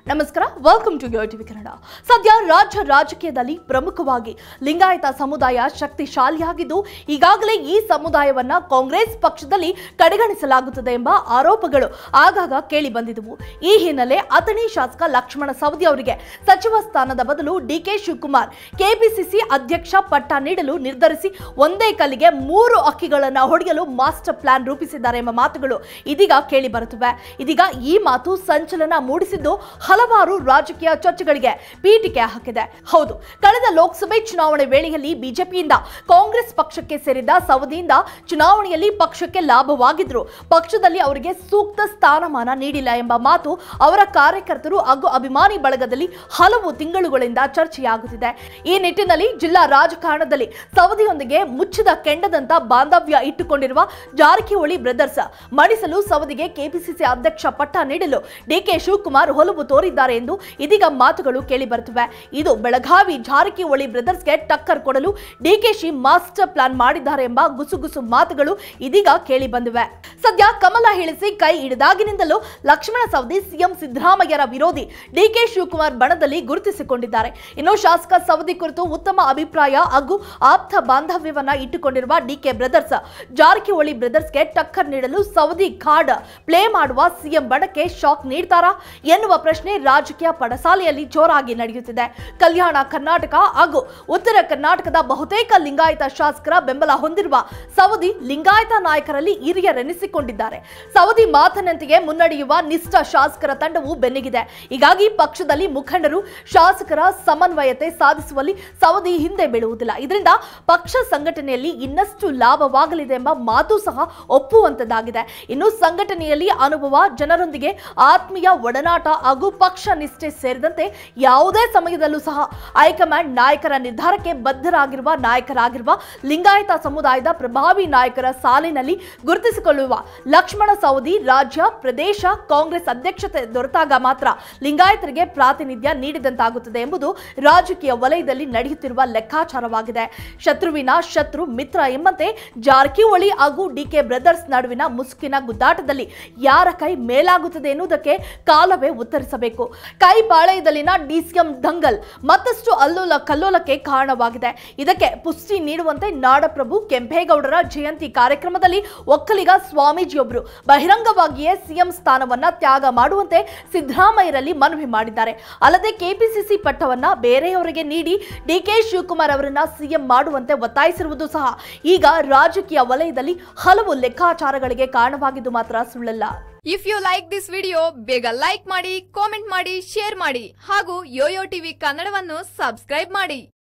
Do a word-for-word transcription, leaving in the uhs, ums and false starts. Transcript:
ನಮಸ್ಕಾರ, welcome to YoYo TV Kannada. ಸದ್ಯ ರಾಜ್ಯ ರಾಜಕೀಯದಲ್ಲಿ ಪ್ರಮುಖವಾಗಿ ಲಿಂಗಾಯತ ಸಮುದಾಯ ಶಕ್ತಿಶಾಲಿಯಾಗಿದ್ದು, ಈಗಾಗಲೇ ಈ ಸಮುದಾಯವನ್ನ ಕಾಂಗ್ರೆಸ್ ಪಕ್ಷದಲ್ಲಿ ಕಡೆಗಣಿಸಲಾಗುತ್ತದೆ ಎಂಬ ಆರೋಪಗಳು ಆಗಾಗ ಕೇಳಿ ಬಂದಿದ್ದವು. ಈ ಹಿನ್ನೆಲೆ ಅಥಣಿ ಶಾಸಕ ಲಕ್ಷ್ಮಣ ಸವದಿ ಅವರಿಗೆ ಸಚಿವ ಸ್ಥಾನದ ಬದಲು ಡಿಕೆ ಶಿವಕುಮಾರ್ ಕೆಪಿಸಿಸಿ ಅಧ್ಯಕ್ಷ ಪಟ್ಟ ನೀಡಲು ನಿರ್ಧರಿಸಿ ಒಂದೇ ಕಲ್ಲಿಗೆ ಮೂರು ಅಕ್ಕಿಗಳನ್ನು ಹೊಡೆಯಲು ಮಾಸ್ಟರ್ ಪ್ಲಾನ್ ರೂಪಿಸಿದ್ದಾರೆ ಎಂಬ ಮಾತುಗಳು ಇದೀಗ ಕೇಳಿ ಬರುತ್ತಿವೆ. ಇದೀಗ ಈ ಮಾತು ಸಂಚಲನ ಮೂಡಿಸಿದ್ದು ಹಲವಾರು ರಾಜಕೀಯ ಚರ್ಚೆಗಳಿಗೆ ಪೀಠಿಕೆ ಹಾಕಿದೆ. ಹೌದು, ಕಳೆದ ಲೋಕಸಭೆ ಚುನಾವಣೆ ವೇಳೆಯಲ್ಲಿ ಬಿಜೆಪಿಯಿಂದ ಕಾಂಗ್ರೆಸ್ ಪಕ್ಷಕ್ಕೆ ಸೇರಿದ ಸವದಿಯಿಂದ ಚುನಾವಣೆಯಲ್ಲಿ ಪಕ್ಷಕ್ಕೆ ಲಾಭವಾಗಿದ್ರು ಪಕ್ಷದಲ್ಲಿ ಅವರಿಗೆ ಸೂಕ್ತ ಸ್ಥಾನಮಾನ ನೀಡಿಲ್ಲ ಎಂಬ ಮಾತು ಅವರ ಕಾರ್ಯಕರ್ತರು ಹಾಗೂ ಅಭಿಮಾನಿ ಬಳಗದಲ್ಲಿ ಹಲವು ತಿಂಗಳುಗಳಿಂದ ಚರ್ಚೆಯಾಗುತ್ತಿದೆ. ಈ ನಿಟ್ಟಿನಲ್ಲಿ ಜಿಲ್ಲಾ ರಾಜಕಾರಣದಲ್ಲಿ ಸವದಿಯೊಂದಿಗೆ ಮುಚ್ಚಿದ ಕೆಂಡದಂತ ಬಾಂಧವ್ಯ ಇಟ್ಟುಕೊಂಡಿರುವ ಜಾರಕಿಹೊಳಿ ಬ್ರದರ್ಸ್ ಮಣಿಸಲು ಸವದಿಗೆ ಕೆಪಿಸಿಸಿ ಅಧ್ಯಕ್ಷ ಪಟ್ಟ ನೀಡಲು ಡಿಕೆ ಶಿವಕುಮಾರ್ ಒಲವು ತೋರಿದ್ದಾರೆ ಎಂದು ಇದೀಗ ಮಾತುಗಳು ಕೇಳಿ ಬರುತ್ತಿವೆ. ಇದು ಬೆಳಗಾವಿ ಜಾರಕಿಹೊಳಿ ಬ್ರದರ್ಸ್ಗೆ ಟಕ್ಕರ್ ಕೊಡಲು ಡಿಕೆಶಿ ಮಾಸ್ಟರ್ ಪ್ಲಾನ್ ಮಾಡಿದ್ದಾರೆ ಎಂಬ ಗುಸುಗುಸು ಮಾತುಗಳು ಇದೀಗ ಕೇಳಿ ಬಂದಿವೆ. ಸದ್ಯ ಕಮಲ ಇಳಿಸಿ ಕೈ ಹಿಡಿದಾಗಿನಿಂದಲೂ ಲಕ್ಷ್ಮಣ ಸವದಿ ಸಿಎಂ ಸಿದ್ದರಾಮಯ್ಯರ ವಿರೋಧಿ ಡಿಕೆ ಶಿವಕುಮಾರ್ ಬಣದಲ್ಲಿ ಗುರುತಿಸಿಕೊಂಡಿದ್ದಾರೆ. ಇನ್ನು ಶಾಸಕ ಸವದಿ ಕುರಿತು ಉತ್ತಮ ಅಭಿಪ್ರಾಯ ಹಾಗೂ ಆಪ್ತ ಬಾಂಧವ್ಯವನ್ನ ಇಟ್ಟುಕೊಂಡಿರುವ ಡಿಕೆ ಬ್ರದರ್ಸ್ ಜಾರಕಿಹೊಳಿ ಬ್ರದರ್ಸ್ಗೆ ಟಕ್ಕರ್ ನೀಡಲು ಸವದಿ ಕಾರ್ಡ್ ಪ್ಲೇ ಮಾಡುವ ಸಿಎಂ ಬಣಕ್ಕೆ ಶಾಕ್ ನೀಡ್ತಾರಾ ಎನ್ನುವ ಪ್ರಶ್ನೆ ರಾಜಕೀಯ ಪಡಸಾಲೆಯಲ್ಲಿ ಜೋರಾಗಿ ನಡೆಯುತ್ತಿದೆ. ಕಲ್ಯಾಣ ಕರ್ನಾಟಕ ಹಾಗೂ ಉತ್ತರ ಕರ್ನಾಟಕದ ಬಹುತೇಕ ಲಿಂಗಾಯತ ಶಾಸಕರ ಬೆಂಬಲ ಹೊಂದಿರುವ ಸವದಿ ಲಿಂಗಾಯತ ನಾಯಕರಲ್ಲಿ ಹಿರಿಯರೆನಿಸಿಕೊಂಡಿದ್ದಾರೆ. ಸವದಿ ಮಾತಿನಂತೆಯೇ ಮುನ್ನಡೆಯುವ ನಿಷ್ಠ ಶಾಸಕರ ತಂಡವು ಬೆನ್ನಿಗಿದೆ. ಹೀಗಾಗಿ ಪಕ್ಷದಲ್ಲಿ ಮುಖಂಡರು ಶಾಸಕರ ಸಮನ್ವಯತೆ ಸಾಧಿಸುವಲ್ಲಿ ಸವದಿ ಹಿಂದೆ ಬೀಳುವುದಿಲ್ಲ. ಇದರಿಂದ ಪಕ್ಷ ಸಂಘಟನೆಯಲ್ಲಿ ಇನ್ನಷ್ಟು ಲಾಭವಾಗಲಿದೆ ಎಂಬ ಮಾತು ಸಹ ಒಪ್ಪುವಂತದ್ದಾಗಿದೆ. ಇನ್ನು ಸಂಘಟನೆಯಲ್ಲಿ ಅನುಭವ, ಜನರೊಂದಿಗೆ ಆತ್ಮೀಯ ಒಡನಾಟ ಹಾಗೂ ಪಕ್ಷ ನಿಷ್ಠೆ ಸೇರಿದಂತೆ ಯಾವುದೇ ಸಮಯದಲ್ಲೂ ಸಹ ಹೈಕಮಾಂಡ್ ನಾಯಕರ ನಿರ್ಧಾರಕ್ಕೆ ಬದ್ಧರಾಗಿರುವ ನಾಯಕರಾಗಿರುವ ಲಿಂಗಾಯತ ಸಮುದಾಯದ ಪ್ರಭಾವಿ ನಾಯಕರ ಸಾಲಿನಲ್ಲಿ ಗುರುತಿಸಿಕೊಳ್ಳುವ ಲಕ್ಷ್ಮಣ ಸವದಿ ರಾಜ್ಯ ಪ್ರದೇಶ ಕಾಂಗ್ರೆಸ್ ಅಧ್ಯಕ್ಷತೆ ದೊರೆತಾಗ ಮಾತ್ರ ಲಿಂಗಾಯತರಿಗೆ ಪ್ರಾತಿನಿಧ್ಯ ನೀಡಿದಂತಾಗುತ್ತದೆ ಎಂಬುದು ರಾಜಕೀಯ ವಲಯದಲ್ಲಿ ನಡೆಯುತ್ತಿರುವ ಲೆಕ್ಕಾಚಾರವಾಗಿದೆ. ಶತ್ರುವಿನ ಶತ್ರು ಮಿತ್ರ ಎಂಬಂತೆ ಜಾರಕಿಹೊಳಿ ಹಾಗೂ ಡಿಕೆ ಬ್ರದರ್ಸ್ ನಡುವಿನ ಮುಸುಕಿನ ಗುದ್ದಾಟದಲ್ಲಿ ಯಾರ ಕೈ ಮೇಲಾಗುತ್ತದೆ ಎನ್ನುವುದಕ್ಕೆ ಕಾಲವೇ ಉತ್ತರಿಸಬೇಕು. ಕೈ ಪಾಳಯದಲ್ಲಿನ ಡಿಸಿಎಂ ದಂಗಲ್ ಮತ್ತಷ್ಟು ಅಲ್ಲೋಲ ಕಲ್ಲೋಲಕ್ಕೆ ಕಾರಣವಾಗಿದೆ. ಇದಕ್ಕೆ ಪುಷ್ಟಿ ನೀಡುವಂತೆ ನಾಡಪ್ರಭು ಕೆಂಪೇಗೌಡರ ಜಯಂತಿ ಕಾರ್ಯಕ್ರಮದಲ್ಲಿ ಒಕ್ಕಲಿಗ ಸ್ವಾಮೀಜಿಯೊಬ್ಬರು ಬಹಿರಂಗವಾಗಿಯೇ ಸಿಎಂ ಸ್ಥಾನವನ್ನ ತ್ಯಾಗ ಮಾಡುವಂತೆ ಸಿದ್ದರಾಮಯ್ಯರಲ್ಲಿ ಮನವಿ ಮಾಡಿದ್ದಾರೆ. ಅಲ್ಲದೆ ಕೆಪಿಸಿಸಿ ಪಟ್ಟವನ್ನ ಬೇರೆಯವರಿಗೆ ನೀಡಿ ಡಿಕೆ ಶಿವಕುಮಾರ್ ಅವರನ್ನ ಸಿಎಂ ಮಾಡುವಂತೆ ಒತ್ತಾಯಿಸಿರುವುದು ಸಹ ಈಗ ರಾಜಕೀಯ ವಲಯದಲ್ಲಿ ಹಲವು ಲೆಕ್ಕಾಚಾರಗಳಿಗೆ ಕಾರಣವಾಗಿದ್ದು ಮಾತ್ರ ಸುಳ್ಳಲ್ಲ. If you like this video ಬೇಗ ಲೈಕ್ ಮಾಡಿ, ಕಾಮೆಂಟ್ ಮಾಡಿ, ಶೇರ್ ಮಾಡಿ ಹಾಗೂ ಯೋಯೋ ಟಿವಿ ಕನ್ನಡವನ್ನು ಸಬ್ಸ್ಕ್ರೈಬ್ ಮಾಡಿ.